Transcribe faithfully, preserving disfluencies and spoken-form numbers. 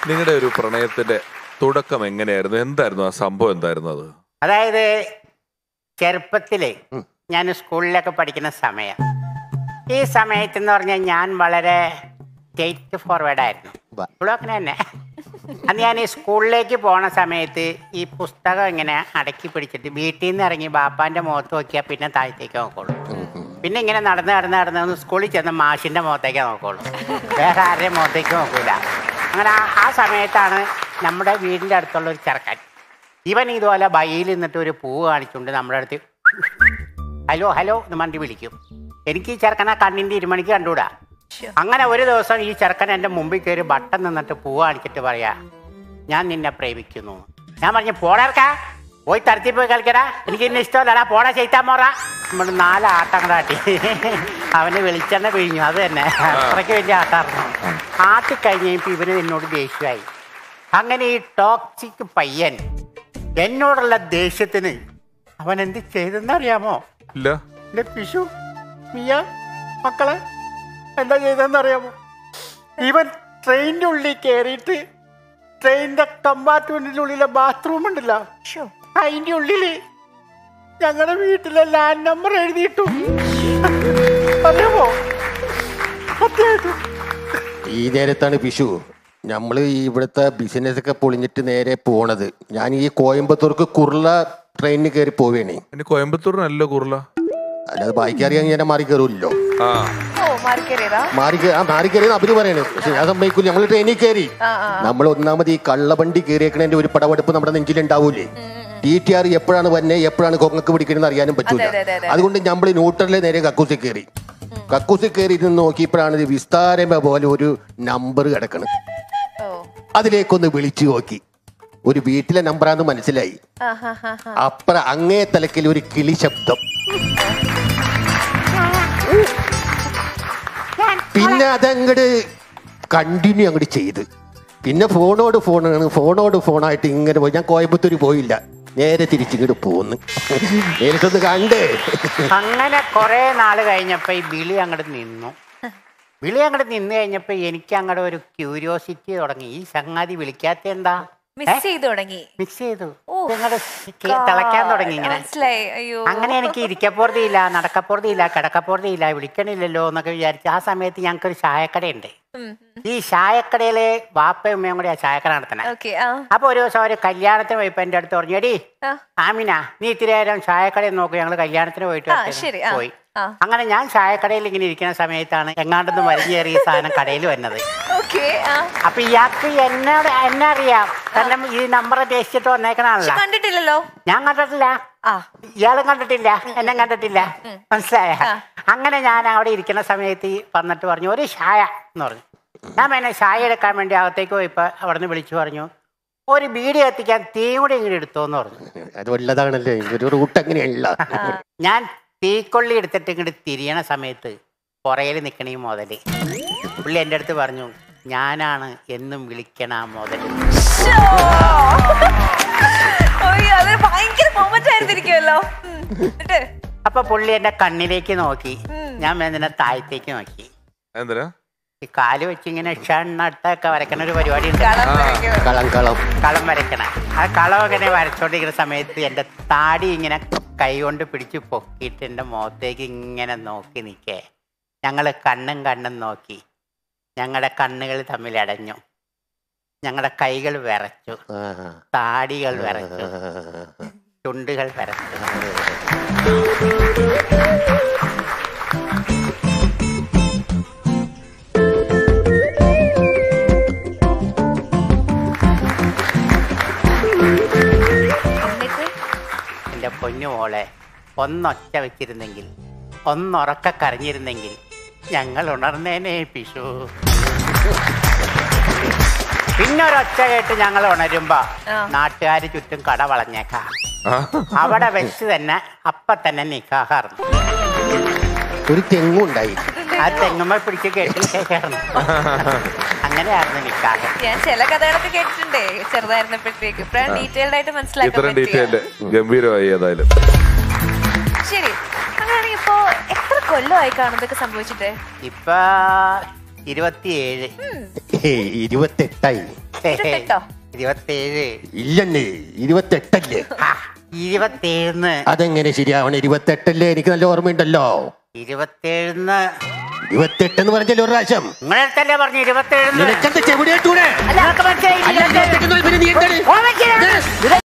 നിങ്ങളുടെ ഒരു പ്രണയത്തിന്റെ തുടക്കം എങ്ങനെയായിരുന്നു? എന്തായിരുന്നു ആ സംഭവം? എന്തായിരുന്നു അത്? അതായത് ചെറുപ്പത്തില് ഞാൻ സ്കൂളിലൊക്കെ പഠിക്കുന്ന സമയം, ഈ സമയത്ത് എന്ന് പറഞ്ഞാൽ ഞാൻ വളരെ സ്റ്റേറ്റ് ഫോർവേഡ് ആയിരുന്നു. ഇപ്പോഴും അങ്ങനെ തന്നെ. അന്ന് ഞാൻ ഈ സ്കൂളിലേക്ക് പോണ സമയത്ത് ഈ പുസ്തകം ഇങ്ങനെ അടക്കി പിടിച്ചിട്ട് വീട്ടിൽ നിന്ന് ഇറങ്ങി ബാപ്പാന്റെ മുഖത്ത് നോക്കിയാൽ പിന്നെ താഴത്തേക്ക് നോക്കുള്ളൂ. പിന്നെ ഇങ്ങനെ നടന്ന് നടന്ന് നടന്ന് സ്കൂളിൽ ചെന്ന് മാഷിന്റെ മുഖത്തേക്ക് നോക്കുള്ളൂ, വേറെ ആരുടെയും മുഖത്തേക്ക് നോക്കൂല. അങ്ങനെ ആ സമയത്താണ് നമ്മുടെ വീടിൻ്റെ അടുത്തുള്ള ഒരു ചെറുക്കൻ, ഇവൻ ഇതുപോലെ ബൈയിൽ നിന്നിട്ട് ഒരു പൂവ് കാണിച്ചുകൊണ്ട് നമ്മുടെ അടുത്ത് ഹലോ ഹലോ എന്ന് മണ്ടി വിളിക്കും. എനിക്ക് ഈ ചെറുക്കനെ കണ്ണിൻ്റെ ഇരുമണിക്ക് കണ്ടുകൂടാ. അങ്ങനെ ഒരു ദിവസം ഈ ചെറുക്കൻ എൻ്റെ മുമ്പിൽ കയറി ബട്ടൺ നിന്നിട്ട് പൂവ് കാണിച്ചിട്ട് പറയാ, ഞാൻ നിന്നെ പ്രേമിക്കുന്നു. ഞാൻ പറഞ്ഞു, പോടാർക്കാ പോയി തരത്തി പോയി കളിക്കടാ, എനിക്ക് ഇന്ന ഇഷ്ടമല്ലടാ, പോടാ ചെയ്താൻ പോറാ. നമ്മൾ നാല് ആട്ടം കാട്ടി അവന് വെളിച്ചെണ്ണ പിഴിഞ്ഞു. അത് തന്നെ അത്രയ്ക്ക് വലിയ ആട്ടായിരുന്നു. ആട്ടി കഴിഞ്ഞപ്പോൾ ഇവന് എന്നോട് ദേഷ്യമായി. അങ്ങനെ ഈ ടോക്സിക് പയ്യൻ എന്നോടുള്ള ദേഷ്യത്തിന് അവൻ എന്ത് ചെയ്തെന്നറിയാമോ? ഇല്ല. എൻ്റെ പിഷു മിയ മക്കളെ എന്താ ചെയ്തെന്നറിയാമോ? ഇവൻ ട്രെയിനിൻ്റെ ഉള്ളിൽ കയറിയിട്ട് ട്രെയിനിൻ്റെ കമ്പാർട്ട്മെന്റിൻ്റെ ഉള്ളിലെ ബാത്റൂം ഉണ്ടല്ലോ, അതിൻ്റെ ഉള്ളില് ഞങ്ങളുടെ വീട്ടിലെ ലാൻഡ് നമ്പർ എഴുതിയിട്ടു. അറിയാമോ? സത്യമായിട്ടും ഈ നേരത്താണ് പിഷു നമ്മള് ഇവിടുത്തെ ബിസിനസ് ഒക്കെ പൊളിഞ്ഞിട്ട് നേരെ പോണത്. ഞാൻ ഈ കോയമ്പത്തൂർക്ക് കുർള ട്രെയിനിന് കയറി പോവേണേ. കോയമ്പത്തൂരിനല്ലോ കുർള. അല്ലാതെ ബൈക്ക് അറിയാമെങ്കിൽ ഞാൻ മാറി കയറുമല്ലോ. മാറി മാറി കയറിയെന്ന് അവര് പറയണേ. പക്ഷെ ഞാൻ സമ്മതിക്കൂല. നമ്മള് ട്രെയിനിൽ കയറി. നമ്മൾ ഒന്നാമത് ഈ കള്ളവണ്ടി കയറിയേക്കണേന്റെ ഒരു പടവെടുപ്പ് നമ്മുടെ നെഞ്ചിലുണ്ടാവൂലേ. ടി ടി ആർ എപ്പോഴാണ് വന്നെ എപ്പോഴാണ് കൊങ്ങക്ക് പിടിക്കണമെന്ന് അറിയാനും പറ്റൂല. അതുകൊണ്ട് നമ്മൾ ന്യൂട്രലിലെ നേരെ കക്കൂസി കയറി. കക്കൂസി കയറി ഇരുന്ന് നോക്കിയപ്പോഴാണ് വിസ്താരമ പോലെ ഒരു നമ്പർ കിടക്കണം. അതിലേക്കൊന്ന് വിളിച്ചു നോക്കി. ഒരു വീട്ടിലെ നമ്പറാന്ന് മനസ്സിലായി. അപ്പുറ അങ്ങേ തലക്കിൽ ഒരു കിളി ശബ്ദം. പിന്നെ അതങ്ങട് കണ്ടിന്യൂ അങ്ങോട്ട് ചെയ്ത്. പിന്നെ ഫോണോട് ഫോണാണ് ഫോണോട് ഫോണായിട്ട് ഇങ്ങനെ പോയി. ഞാൻ കോയമ്പത്തൂർ പോയില്ല, നേരെ തിരിച്ചിങ്ങോട്ട് പോന്ന്. എനിക്കൊന്ന് കണ്ടേ. അങ്ങനെ കുറെ നാള് കഴിഞ്ഞപ്പോ ഈ വിളി അങ്ങോട്ട് നിന്നു. വിളി അങ്ങോട്ട് നിന്ന് കഴിഞ്ഞപ്പോ എനിക്ക് അങ്ങോട്ട് ഒരു ക്യൂരിയോസിറ്റി തുടങ്ങി. ഈ സംഗതി വിളിക്കാത്ത എന്താ? മിക്സ് ചെയ്തു തുടങ്ങി. മിക്സ് ചെയ്തു തിളയ്ക്കാൻ തുടങ്ങി. ഇങ്ങനെ അങ്ങനെ എനിക്ക് ഇരിക്കപ്പുറതിയില്ല, നടക്കപ്പുറതിയില്ല, കിടക്കപ്പുറതിയില്ല, വിളിക്കണില്ലല്ലോ എന്നൊക്കെ വിചാരിച്ചു. ആ സമയത്ത് ഞങ്ങൾക്കൊരു ചായക്കടയുണ്ട്. ഈ ചായക്കടയില് വാപ്പയും ഉമ്മയും കൂടി ആ ചായക്കട നടത്തണേ. അപ്പൊ ഒരു ദിവസം ഒരു കല്യാണത്തിന് പോയപ്പോ എന്റെ അടുത്ത് പറഞ്ഞു, എടി ആമിന നീ ഇത്തിരി നേരം ചായക്കടയിൽ നോക്കൂ, ഞങ്ങള് കല്യാണത്തിന് പോയിട്ട് പോയി. അങ്ങനെ ഞാൻ ചായക്കടയിൽ ഇങ്ങനെ ഇരിക്കുന്ന സമയത്താണ് എങ്ങാണ്ടൊന്ന് വലിഞ്ഞേറിയ സാധനം കടയിൽ വന്നത്. അപ്പൊ ഇയാൾക്ക് എന്നോട് എന്നെ അറിയാം, കാരണം ഈ നമ്പർ ടേസ്റ്റിട്ട് വന്നേക്കണല്ലോ. കണ്ടിട്ടില്ലല്ലോ, ഞാൻ കണ്ടിട്ടില്ല, ഇയാളും കണ്ടിട്ടില്ല, എന്നെ കണ്ടിട്ടില്ല, മനസ്സിലായ? അങ്ങനെ ഞാൻ അവിടെ ഇരിക്കുന്ന സമയത്ത് വന്നിട്ട് പറഞ്ഞു ഒരു ചായ എന്ന് പറഞ്ഞു. ഞാൻ പിന്നെ ചായ എടുക്കാൻ വേണ്ടി അകത്തേക്ക് പോയപ്പോ അവിടെ നിന്ന് വിളിച്ചു പറഞ്ഞു, ഒരു ബീഡി കത്തിക്കാൻ തീ കൂടി ഇങ്ങനെ എടുത്തോന്ന് പറഞ്ഞു. അതുള്ളതാണല്ലേ ഒരു റൂട്ട് അങ്ങനെയല്ല. ഞാൻ തീക്കൊള്ളി എടുത്തിട്ട് ഇങ്ങോട്ട് തിരിയണ സമയത്ത് പുറയിൽ നിൽക്കണ ഈ മുതല് പുള്ളി എൻ്റെ അടുത്ത് പറഞ്ഞു, ഞാനാണ് എന്നും വിളിക്കണ മുതല്. അപ്പൊ പുള്ളി എന്റെ കണ്ണിലേക്ക് നോക്കി, ഞാൻ എന്തിനാ താഴത്തേക്ക് നോക്കി. ഈ കാല് വെച്ച് ഇങ്ങനെ ഷണ്ണട്ടൊക്കെ വരയ്ക്കണ ഒരു പരിപാടി ഉണ്ട്, കളം വരയ്ക്കണ. ആ കളം ഇങ്ങനെ വരച്ചോണ്ടിരിക്കുന്ന സമയത്ത് എൻ്റെ താടി ഇങ്ങനെ കൈ കൊണ്ട് പിടിച്ച് പൊക്കിയിട്ട് എൻ്റെ മുഖത്തേക്ക് ഇങ്ങനെ നോക്കി നിൽക്കേ. ഞങ്ങൾ കണ്ണും കണ്ണും നോക്കി, ഞങ്ങളുടെ കണ്ണുകൾ തമ്മിൽ അടഞ്ഞു, ഞങ്ങളുടെ കൈകൾ വിറച്ചു, താടികൾ വിറച്ചു, ചുണ്ടുകൾ വിറച്ചു. എൻ്റെ പൊന്നു മോളെ, ഒന്നൊച്ച വെച്ചിരുന്നെങ്കിൽ, ഒന്നുറക്ക കരഞ്ഞിരുന്നെങ്കിൽ ഞങ്ങൾ ഉണർന്നേനെ പിഷു. പിന്നെ ഒരൊച്ച കേട്ട് ഞങ്ങൾ ഉണരുമ്പോ നാട്ടുകാർ ചുറ്റും കട വളഞ്ഞേക്കാം. അവിടെ വെച്ച് തന്നെ അപ്പൊ തന്നെ നിക്കാഹാർന്നു. ഒരു തെങ്ങുണ്ടായി, ആ തെങ്ങുമ്മ പിടിച്ച് കേട്ടിൽ കേൾക്കാറുണ്ട്. അങ്ങനെയായിരുന്നു നിക്കാഹ്. ഞാൻ ചില കഥകളൊക്കെ കേട്ടിട്ടുണ്ടേ ചെറുതായിരുന്നപ്പോഴത്തേക്ക്. ഡീറ്റെയിൽഡ് ആയിട്ട് മനസ്സിലാക്കാൻ ഗംഭീരമായി. ഏതായാലും ശരി, അങ്ങനെയാണെങ്കിൽ ഇപ്പൊ എത്ര കൊല്ലമായി കാണുന്നതൊക്കെ സംഭവിച്ചിട്ട്? ഇപ്പൊ ഇരുപത്തിയേഴ് ഇരുപത്തെട്ടായി. ഇരുപത്തെട്ടോ? ഇരുപത്തേഴ്. ഇല്ലെന്നേ, ഇരുപത്തെട്ടല്ലേ? ഇരുപത്തേഴ്ന്ന്. അതെങ്ങനെ ശരിയാവണം? ഇരുപത്തെട്ടല്ലേ? എനിക്ക് നല്ല ഓർമ്മയുണ്ടല്ലോ. ഇരുപത്തേഴ്ന്ന്. ഇരുപത്തെട്ടെന്ന് പറഞ്ഞല്ലോ ഒരു പ്രാവശ്യം. നിങ്ങളെടുത്തല്ലേ പറഞ്ഞു ഇരുപത്തേഴ്ന്ന്? നിനക്കെന്താ ചെവിടിയായിട്ടൂടെ? മനസ്സിലായി.